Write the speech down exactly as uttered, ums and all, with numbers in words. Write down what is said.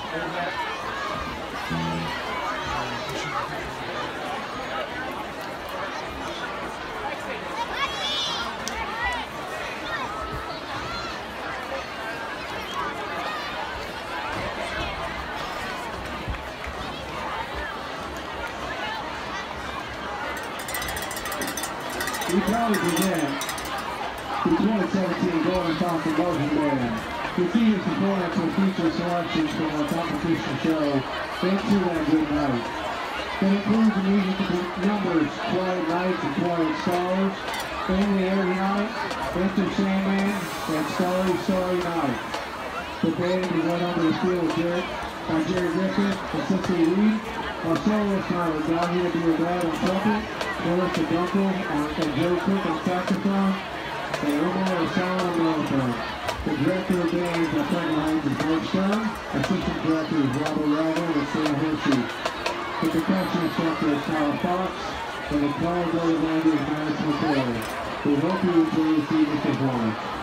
We proudly present the twenty seventeen Golden Thompson Marching Band. Continued performance will feature selections from our competition show, Thanks to That Good Night. That includes the musical numbers Quiet Nights and Quiet Stars, Family Aeronautics, Enter Sandman, and Starry Starry Night. The band is led under the field of Jerry, by Jerry Griffin and Cicely Reed. Our soloist tonight is down here to be with Dad on trumpet, Melissa Dunkel and Joe Cook on saxophone, and Omar Asala on mellophone. The director of bands at Franklin Hines is Blake Stern, assistant director is Robert Ravel and Sam Hershey. The percussion instructor is Tyler Fox, and the choir director is Madison McCoy. We hope you enjoy this evening's performance.